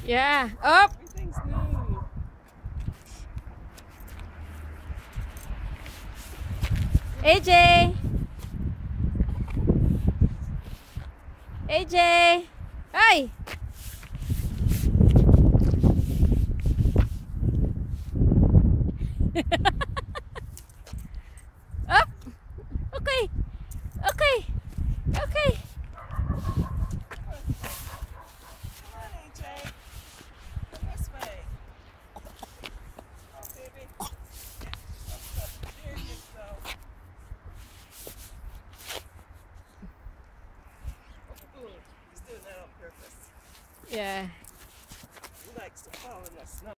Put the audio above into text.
Yeah. Up. Everything's new. AJ. AJ. Hey. Up. Okay. Okay. Okay. Come on, AJ. Come this way. Oh, baby. There you go. Ooh, he's doing that on purpose. Yeah. He likes to fall in the snow.